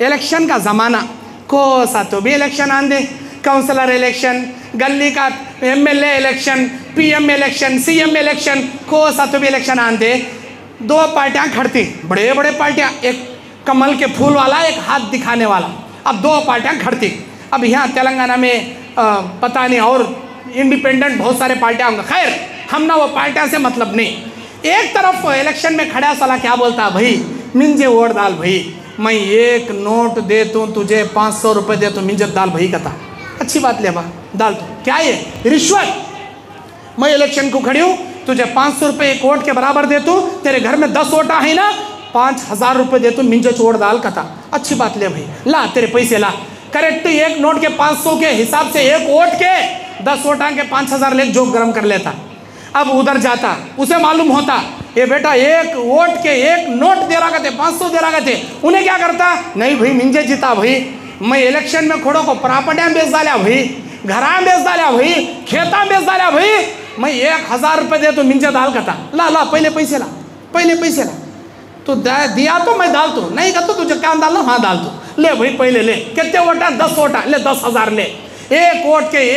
Election का ज़माना, को सा तो भी इलेक्शन आंदे, काउंसलर इलेक्शन, गली का MLA election, PM election, CM election, को सा तो भी इलेक्शन आंदे। दो पार्टियां खड़ती, बड़े बड़े पार्टियां, एक कमल के फूल वाला, एक हाथ दिखाने वाला। अब दो पार्टियां खड़ती। अब यहाँ तेलंगाना में पता नहीं और इंडिपेंडेंट बहुत सारे पार्टियां होंगे। खैर, हम ना वो पार्टियां से मतलब नहीं। एक तरफ इलेक्शन में खड़ा साला क्या बोलता, भाई मिंजे वोट डाल भाई, मैं 1 नोट दे दूँ तुझे, 500 रुपये दे तू मिंजत डाल भाई कथा। अच्छी बात ले बा, डाल तू। क्या ये रिश्वत? मैं इलेक्शन को खड़ी हूँ, तुझे 500 रुपये 1 वोट के बराबर दे तू, तेरे घर में 10 वोटा है ना, 5000 रुपये दे तू मिंजे वोट डाल कथा। अच्छी बात ले भाई, ला तेरे पैसे ला। करेक्ट, 1 नोट के 500 के हिसाब से 1 वोट के 10 वोटा के 5000 ले जोक गरम कर लेता। अब उधर जाता, उसे मालूम होता ये बेटा 1 वोट के 1 नोट दे रहा थे, 500 दे रहा थे। उन्हें क्या करता, नहीं भाई मिंजे जीता भाई, मैं इलेक्शन में खड़ो को प्रॉपर्टियां बेच डालिया भाई, घरां बेच डालिया भाई, खेता बेच डालिया भाई, मैं 1000 रुपये दे तो मिंजे डाल कता। ला ला पहले पैसे ला, पहले पैसे ला। तो दिया तो मैं डाल तू, नहीं कहता तुझे क्या डालना, हाँ डाल तू, ले भाई पहले ले। कितने वोटा? 10 वोटा, ले 10,000 ले। 1 वोट के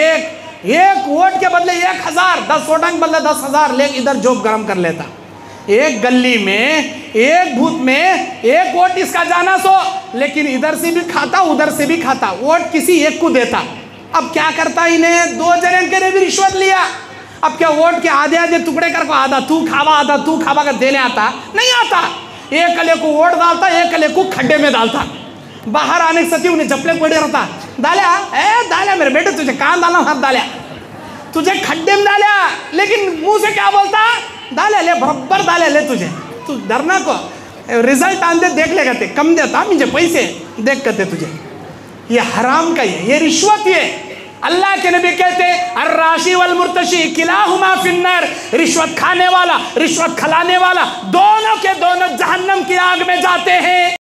1 वोट के बदले 1000, 10 वोटा के बदले 10,000 ले, इधर जोक गरम कर लेता। एक गली में, एक बूथ में 1 वोट इसका जाना सो, लेकिन इधर से भी खाता उधर से भी खाता, वोट किसी एक को देता। अब क्या करता, इन्हें 2 जने के ने भी रिश्वत लिया। अब क्या वोट के आधे आधे टुकड़े कर को, आधा तू खावा आधा तू खावा कर देने आता नहीं आता। एक कले को वोट डालता, एक कले को खड्डे में डालता। बाहर आने के सती उन्हें चपले पड़े रहता, डाल्या डाल्या मेरे बेटे, तुझे कहाँ डाला, हाथ डाल्या, तुझे खड्डे में डाल्या, लेकिन मुंह से क्या बोलता, डाले ले बराबर डाले ले, तुझे तू डरना को, रिजल्ट आंदे देख लेगा ते, कम देता मुझे पैसे देख करते तुझे। ये हराम का ये रिश्वत। ये अल्लाह के नबी कहते अर्राशी वल मुर्तशी किलाहुमा फिन्नार, रिश्वत खाने वाला रिश्वत खिलाने वाला दोनों के दोनों जहन्नम की आग में जाते हैं।